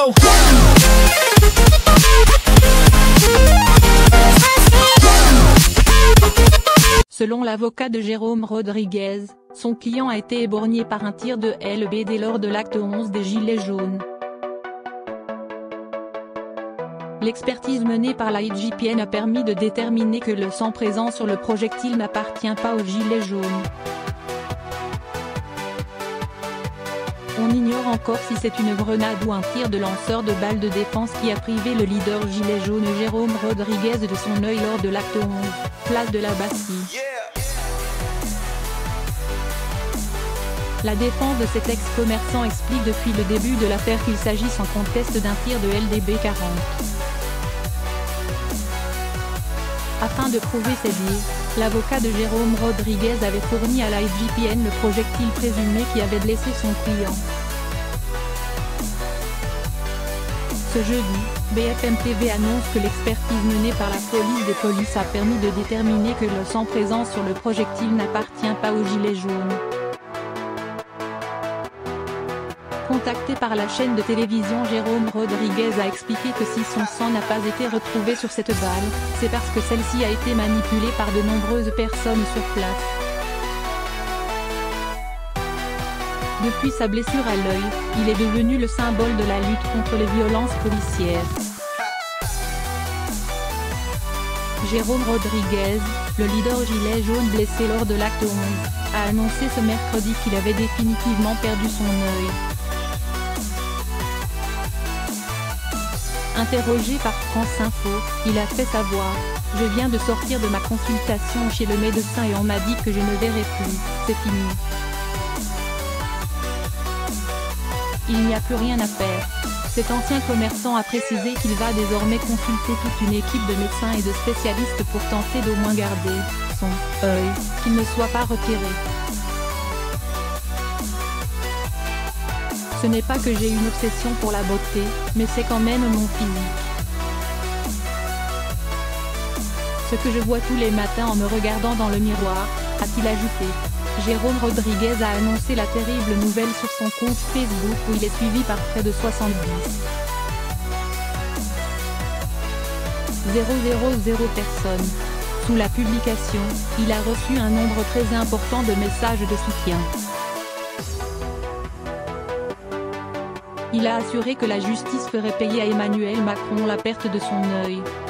go. Selon l'avocat de Jérôme Rodriguez, son client a été éborgné par un tir de LBD lors de l'acte 11 des Gilets jaunes. L'expertise menée par la IGPN a permis de déterminer que le sang présent sur le projectile n'appartient pas aux Gilets jaunes. On ignore encore si c'est une grenade ou un tir de lanceur de balles de défense qui a privé le leader gilet jaune Jérôme Rodriguez de son œil lors de l'acte 11, place de la Bastille. La défense de cet ex-commerçant explique depuis le début de l'affaire qu'il s'agit sans conteste d'un tir de LBD 40. Afin de prouver ses dires, l'avocat de Jérôme Rodriguez avait fourni à la IGPN le projectile présumé qui avait blessé son client. Ce jeudi, BFM TV annonce que l'expertise menée par la police des polices a permis de déterminer que le sang présent sur le projectile n'appartient pas aux Gilets jaunes. Contacté par la chaîne de télévision, Jérôme Rodriguez a expliqué que si son sang n'a pas été retrouvé sur cette balle, c'est parce que celle-ci a été manipulée par de nombreuses personnes sur place. Depuis sa blessure à l'œil, il est devenu le symbole de la lutte contre les violences policières. Jérôme Rodriguez, le leader gilet jaune blessé lors de l'acte 11, a annoncé ce mercredi qu'il avait définitivement perdu son œil. Interrogé par France Info, il a fait savoir « Je viens de sortir de ma consultation chez le médecin et on m'a dit que je ne verrai plus, c'est fini. Il n'y a plus rien à faire ». Cet ancien commerçant a précisé qu'il va désormais consulter toute une équipe de médecins et de spécialistes pour tenter d'au moins garder son œil, qu'il ne soit pas retiré. Ce n'est pas que j'ai une obsession pour la beauté, mais c'est quand même mon physique. Ce que je vois tous les matins en me regardant dans le miroir, a-t-il ajouté. Jérôme Rodriguez a annoncé la terrible nouvelle sur son compte Facebook où il est suivi par près de 70 000 personnes. Sous la publication, il a reçu un nombre très important de messages de soutien. Il a assuré que la justice ferait payer à Emmanuel Macron la perte de son œil.